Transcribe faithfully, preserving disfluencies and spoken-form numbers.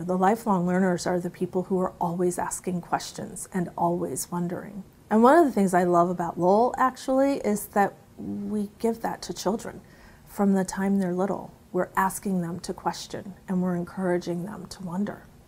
The lifelong learners are the people who are always asking questions and always wondering. And one of the things I love about Lowell, actually, is that we give that to children from the time they're little. We're asking them to question, and we're encouraging them to wonder.